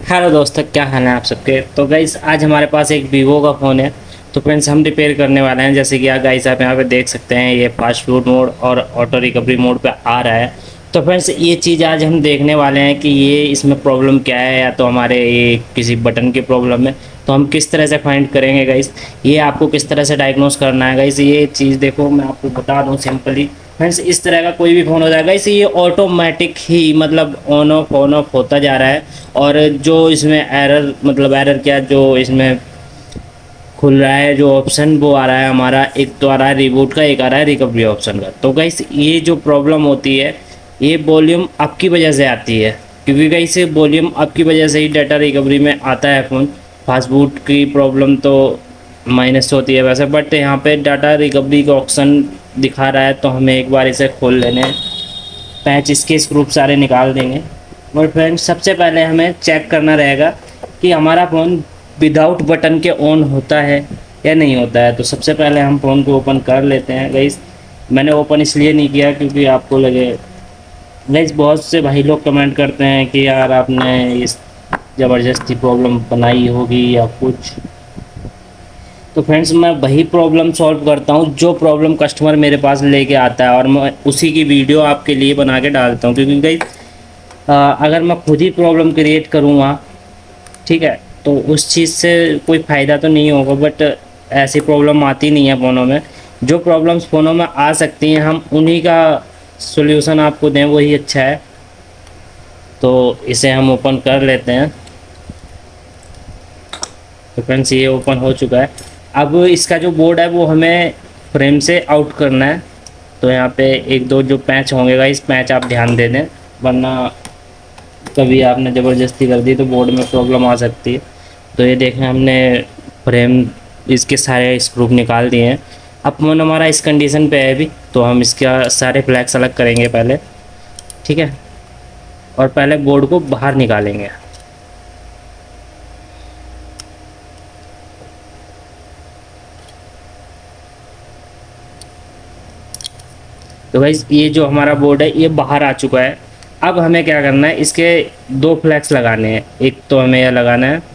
Hello दोस्तों, क्या हाल है आप सबके। तो गाइस आज हमारे पास एक वीवो का फ़ोन है। तो फ्रेंड्स हम रिपेयर करने वाले हैं। जैसे कि गाइस आप यहाँ पे देख सकते हैं, ये फास्ट फूड मोड और ऑटो रिकवरी मोड पे आ रहा है। तो फ्रेंड्स ये चीज़ आज हम देखने वाले हैं कि ये इसमें प्रॉब्लम क्या है, या तो हमारे ये किसी बटन की प्रॉब्लम है। तो हम किस तरह से फाइंड करेंगे गाइस, ये आपको किस तरह से डायग्नोस करना है गाइस। ये चीज़ देखो मैं आपको बता दूँ सिंपली। फ्रेंड्स इस तरह का कोई भी फ़ोन हो जाएगा इसे ये ऑटोमेटिक ही मतलब ऑन ऑफ होता जा रहा है। और जो इसमें एरर मतलब एरर क्या, जो इसमें खुल रहा है जो ऑप्शन वो आ रहा है हमारा, एक तो आ रहा है रिबूट का, एक आ रहा है रिकवरी ऑप्शन का। तो गाइस ये जो प्रॉब्लम होती है ये वॉल्यूम आपकी वजह से आती है, क्योंकि गाइस वॉल्यूम आपकी वजह से ही डाटा रिकवरी में आता है फ़ोन। फास्ट बूट की प्रॉब्लम तो माइनस होती है वैसे, बट यहाँ पे डाटा रिकवरी का ऑप्शन दिखा रहा है। तो हमें एक बार इसे खोल लेने हैं, पैच इसके स्क्रू सारे निकाल देंगे। और फ्रेंड्स सबसे पहले हमें चेक करना रहेगा कि हमारा फ़ोन विदाउट बटन के ऑन होता है या नहीं होता है। तो सबसे पहले हम फ़ोन को ओपन कर लेते हैं गाइस। मैंने ओपन इसलिए नहीं किया क्योंकि आपको लगे गाइस, बहुत से भाई लोग कमेंट करते हैं कि यार आपने इस ज़बरदस्ती प्रॉब्लम बनाई होगी या कुछ। तो फ्रेंड्स मैं वही प्रॉब्लम सॉल्व करता हूँ जो प्रॉब्लम कस्टमर मेरे पास लेके आता है, और मैं उसी की वीडियो आपके लिए बना के डालता हूँ। क्योंकि गाइस अगर मैं खुद ही प्रॉब्लम क्रिएट करूँगा, ठीक है, तो उस चीज़ से कोई फ़ायदा तो नहीं होगा। बट ऐसी प्रॉब्लम आती नहीं है फ़ोनों में। जो प्रॉब्लम्स फ़ोनों में आ सकती हैं हम उन्हीं का सॉल्यूशन आपको दें, वही अच्छा है। तो इसे हम ओपन कर लेते हैं। तो फ्रेंड्स ये ओपन हो चुका है। अब इसका जो बोर्ड है वो हमें फ्रेम से आउट करना है। तो यहाँ पे एक दो जो पैच होंगे, इस पैच आप ध्यान दे दें, वरना कभी आपने ज़बरदस्ती कर दी तो बोर्ड में प्रॉब्लम आ सकती है। तो ये देखें हमने फ्रेम इसके सारे स्क्रू निकाल दिए हैं। अब फोन हमारा इस कंडीशन पे है अभी, तो हम इसका सारे फ्लैक्स अलग करेंगे पहले, ठीक है। और पहले बोर्ड को बाहर निकालेंगे। तो गाइस ये जो हमारा बोर्ड है ये बाहर आ चुका है। अब हमें क्या करना है, इसके दो फ्लैक्स लगाने हैं। एक तो हमें यह लगाना है,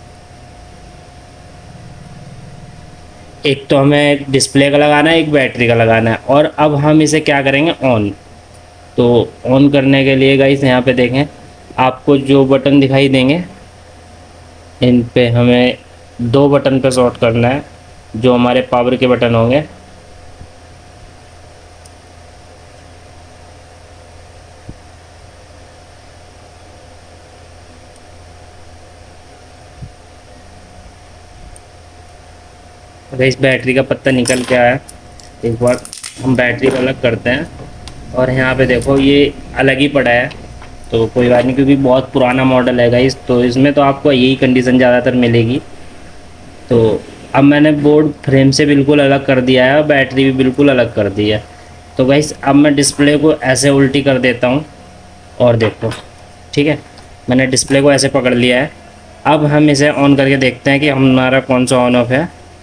एक तो हमें डिस्प्ले का लगाना है, एक बैटरी का लगाना है। और अब हम इसे क्या करेंगे, ऑन। तो ऑन करने के लिए गाइस यहाँ पे देखें, आपको जो बटन दिखाई देंगे इन पे हमें दो बटन पे शॉर्ट करना है, जो हमारे पावर के बटन होंगे। गाइस बैटरी का पत्ता निकल के आया। एक बार हम बैटरी को अलग करते हैं, और यहाँ पे देखो ये अलग ही पड़ा है। तो कोई बात नहीं, क्योंकि बहुत पुराना मॉडल है गाइस, तो इसमें तो आपको यही कंडीशन ज़्यादातर मिलेगी। तो अब मैंने बोर्ड फ्रेम से बिल्कुल अलग कर दिया है और बैटरी भी बिल्कुल अलग कर दी है। तो गाइस अब मैं डिस्प्ले को ऐसे उल्टी कर देता हूँ, और देखो, ठीक है, मैंने डिस्प्ले को ऐसे पकड़ लिया है। अब हम इसे ऑन करके देखते हैं कि हमारा कौन सा ऑन ऑफ है।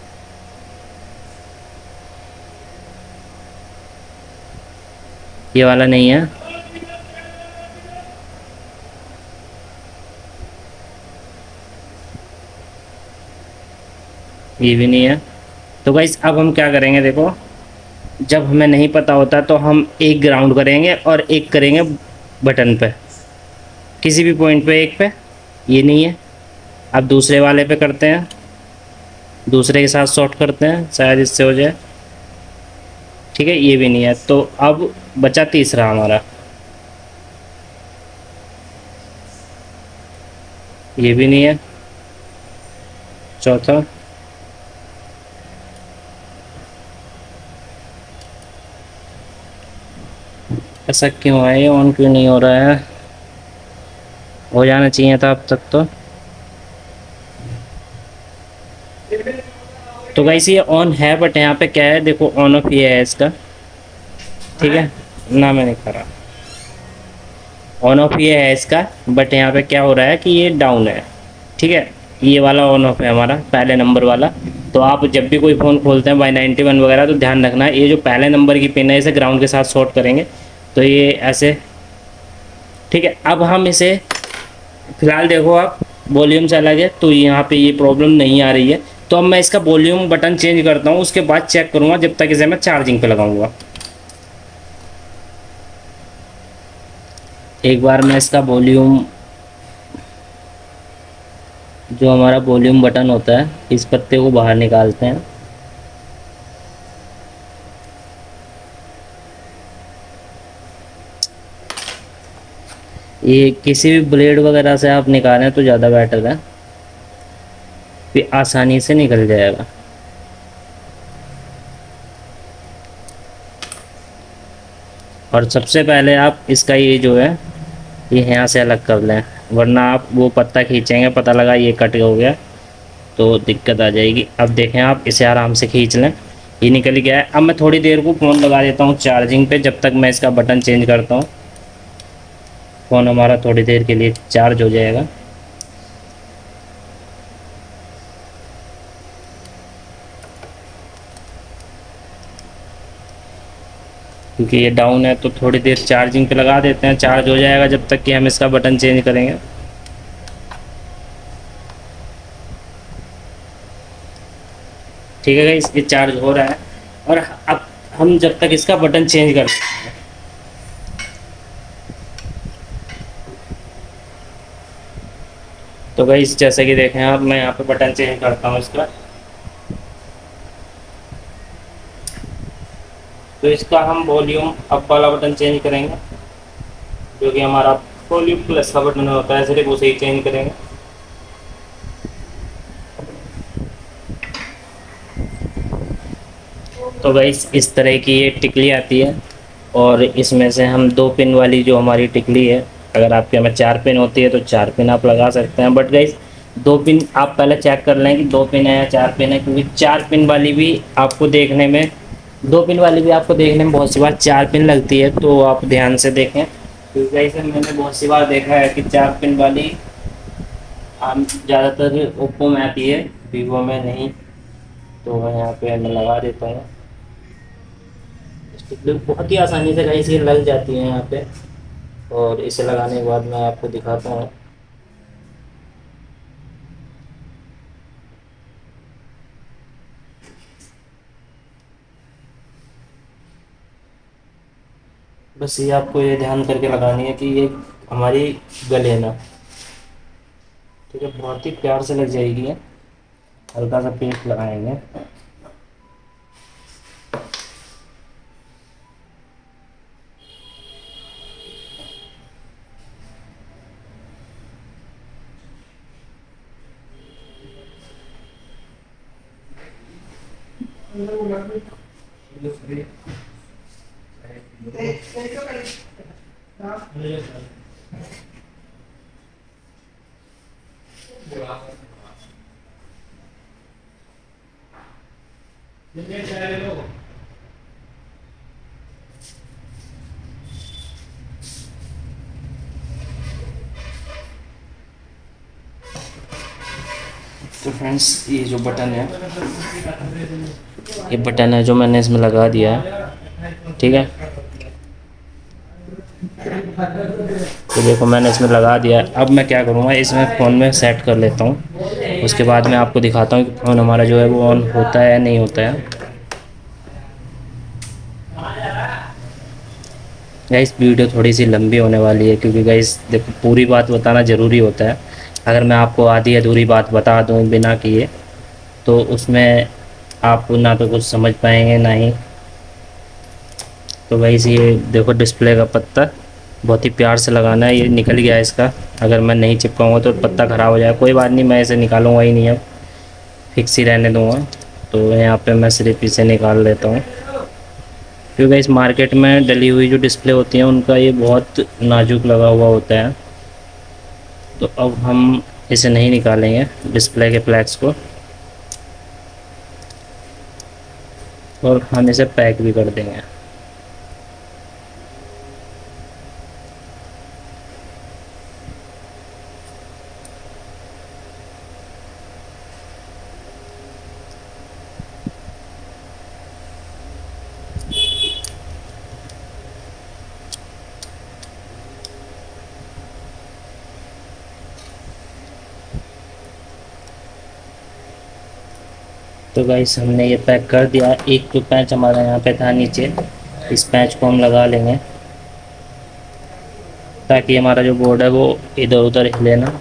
ये वाला नहीं है, ये भी नहीं है। तो गाइस अब हम क्या करेंगे, देखो, जब हमें नहीं पता होता तो हम एक ग्राउंड करेंगे और एक करेंगे बटन पे, किसी भी पॉइंट पे, एक पे। ये नहीं है, अब दूसरे वाले पे करते हैं, दूसरे के साथ शॉर्ट करते हैं, शायद इससे हो जाए, ठीक है। ये भी नहीं है। तो अब बचा तीसरा हमारा, ये भी नहीं है। चौथा, ऐसा क्यों है, ये ऑन क्यों नहीं हो रहा है। हो जाना चाहिए था अब तक तो गाइस ये ऑन है, बट यहाँ पे क्या है, देखो ऑन ऑफ ये है इसका, ठीक है ना, मैं नहीं कर रहा, ऑन ऑफ ये है इसका। बट यहाँ पे क्या हो रहा है कि ये डाउन है, ठीक है। ये वाला ऑन ऑफ है हमारा, पहले नंबर वाला। तो आप जब भी कोई फ़ोन खोलते हैं Y91 वगैरह, तो ध्यान रखना ये जो पहले नंबर की पिन है इसे ग्राउंड के साथ शॉर्ट करेंगे। तो ये ऐसे, ठीक है। अब हम इसे फ़िलहाल देखो आप वॉल्यूम से अलग है, तो यहाँ पे ये प्रॉब्लम नहीं आ रही है। तो अब मैं इसका वॉल्यूम बटन चेंज करता हूँ, उसके बाद चेक करूँगा जब तक इसे मैं चार्जिंग पे लगाऊंगा। एक बार मैं इसका वॉल्यूम, जो हमारा वॉल्यूम बटन होता है, इस पत्ते को बाहर निकालते हैं। ये किसी भी ब्लेड वगैरह से आप निकालें तो ज़्यादा बेटर है, फिर आसानी से निकल जाएगा। और सबसे पहले आप इसका ये जो है ये यहाँ से अलग कर लें, वरना आप वो पत्ता खींचेंगे, पता लगा ये कट हो गया तो दिक्कत आ जाएगी। अब देखें, आप इसे आराम से खींच लें, ये निकल गया है। अब मैं थोड़ी देर को फ़ोन लगा देता हूँ चार्जिंग पे, जब तक मैं इसका बटन चेंज करता हूँ। फ़ोन हमारा थोड़ी देर के लिए चार्ज हो जाएगा। क्योंकि ये डाउन है तो थोड़ी देर चार्जिंग पे लगा देते हैं, चार्ज हो जाएगा जब तक कि हम इसका बटन चेंज करेंगे। ठीक है गाइस, ये चार्ज हो रहा है। और अब हम जब तक इसका बटन चेंज कर लेते हैं। तो गाइस जैसे कि देखें आप, मैं यहाँ पे बटन चेंज करता हूँ इसका। तो इसका हम वॉल्यूम अप वाला बटन चेंज करेंगे, जो कि हमारा वॉल्यूम प्लस का बटन होता है, सिर्फ उसे ही चेंज करेंगे। तो गाइस इस तरह की ये टिकली आती है, और इसमें से हम 2 पिन वाली जो हमारी टिकली है, अगर आपके में 4 पिन होती है तो 4 पिन आप लगा सकते हैं। बट गाइस 2 पिन आप पहले चेक कर लें कि 2 पिन है या 4 पिन है, क्योंकि 4 पिन वाली भी आपको देखने में 2 पिन वाली भी आपको देखने में बहुत सी बार 4 पिन लगती है, तो आप ध्यान से देखें। क्योंकि गाइस मैंने बहुत सी बार देखा है कि 4 पिन वाली हम ज़्यादातर ओप्पो में आती है, वीवो में नहीं। तो मैं यहाँ पे मैं लगा देता हूँ। बहुत ही आसानी से गाइस ये लग जाती है यहाँ पे, और इसे लगाने के बाद मैं आपको दिखाता हूँ। बस ये आपको ये ध्यान करके लगानी है कि ये हमारी गले ना, ठीक है, बहुत ही प्यार से लग जाएगी। हल्का सा पेस्ट लगाएंगे। तो फ्रेंड्स ये जो बटन है, ये बटन है जो मैंने इसमें लगा दिया है, ठीक है। तो देखो मैंने इसमें लगा दिया है। अब मैं क्या करूँगा, इसमें फ़ोन में सेट कर लेता हूँ, उसके बाद मैं आपको दिखाता हूँ कि फ़ोन हमारा जो है वो ऑन होता है या नहीं होता है। गाइस वीडियो थोड़ी सी लंबी होने वाली है, क्योंकि गाइस देखो पूरी बात बताना ज़रूरी होता है। अगर मैं आपको आधी अधूरी बात बता दूँ बिना किए, तो उसमें आप ना तो कुछ समझ पाएंगे ना ही। तो गाइस ये देखो डिस्प्ले का पत्ता बहुत ही प्यार से लगाना है। ये निकल गया है इसका, अगर मैं नहीं चिपकाऊंगा तो पत्ता ख़राब हो जाएगा। कोई बात नहीं, मैं इसे निकालूंगा ही नहीं, अब फिक्स ही रहने दूंगा। तो यहाँ पे मैं सिर्फ इसे निकाल लेता हूँ, क्योंकि इस मार्केट में डली हुई जो डिस्प्ले होती हैं उनका ये बहुत नाजुक लगा हुआ होता है। तो अब हम इसे नहीं निकालेंगे डिस्प्ले के फ्लैक्स को, और हम इसे पैक भी कर देंगे। तो गाइस हमने ये पैक कर दिया। एक जो पैच हमारा यहाँ पे था नीचे, इस पैच को हम लगा लेंगे ताकि हमारा जो बोर्ड है वो इधर उधर हिले ना।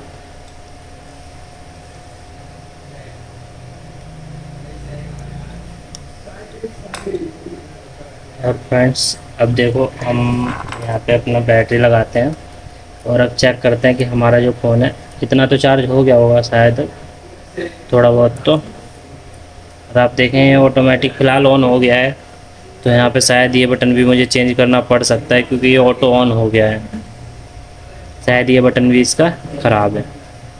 और फ्रेंड्स अब देखो हम यहाँ पे अपना बैटरी लगाते हैं और अब चेक करते हैं कि हमारा जो फ़ोन है इतना तो चार्ज हो गया होगा शायद, थोड़ा बहुत तो। और आप देखें ये ऑटोमेटिक फ़िलहाल ऑन हो गया है, तो यहाँ पे शायद ये बटन भी मुझे चेंज करना पड़ सकता है क्योंकि ये ऑटो ऑन हो गया है। शायद ये बटन भी इसका ख़राब है।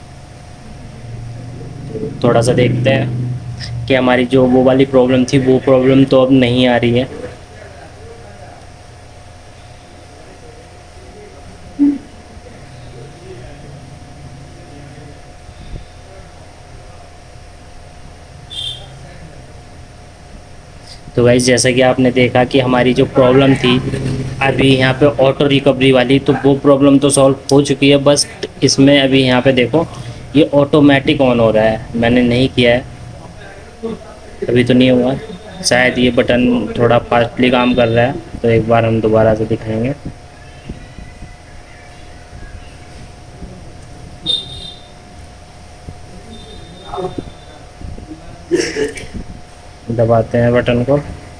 थोड़ा सा देखते हैं कि हमारी जो वो वाली प्रॉब्लम थी वो प्रॉब्लम तो अब नहीं आ रही है। तो गाइस जैसा कि आपने देखा कि हमारी जो प्रॉब्लम थी अभी यहाँ पे ऑटो रिकवरी वाली, तो वो प्रॉब्लम तो सॉल्व हो चुकी है। बस इसमें अभी यहाँ पे देखो ये ऑटोमेटिक ऑन हो रहा है, मैंने नहीं किया है अभी, तो नहीं हुआ। शायद ये बटन थोड़ा फास्टली काम कर रहा है, तो एक बार हम दोबारा से दिखाएंगे। दबाते हैं बटन को,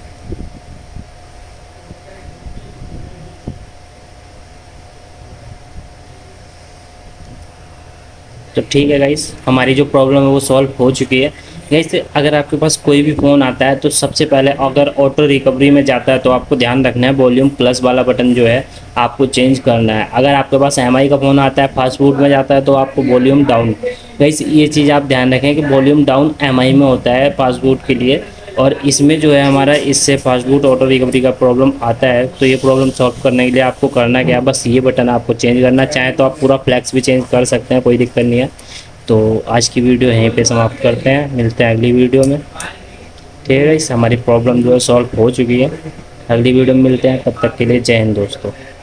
तो ठीक है गाइस, हमारी जो प्रॉब्लम है वो सॉल्व हो चुकी है। गाइस अगर आपके पास कोई भी फ़ोन आता है तो सबसे पहले अगर ऑटो रिकवरी में जाता है तो आपको ध्यान रखना है वॉल्यूम प्लस वाला बटन जो है आपको चेंज करना है। अगर आपके पास एमआई का फ़ोन आता है फास्ट फूड में जाता है तो आपको वॉल्यूम डाउन। गाइस ये चीज़ आप ध्यान रखें कि वॉल्यूम डाउन एमआई में होता है फास्ट फूड के लिए, और इसमें जो है हमारा इससे फास्ट फूड ऑटो रिकवरी का प्रॉब्लम आता है। तो ये प्रॉब्लम सॉल्व करने के लिए आपको करना क्या है, बस ये बटन आपको चेंज करना। चाहें तो आप पूरा फ्लैक्स भी चेंज कर सकते हैं, कोई दिक्कत नहीं है। तो आज की वीडियो यहीं पे समाप्त करते हैं, मिलते हैं अगली वीडियो में। ठीक है, इस हमारी प्रॉब्लम जो है सॉल्व हो चुकी है। अगली वीडियो में मिलते हैं, तब तक के लिए जय हिंद दोस्तों।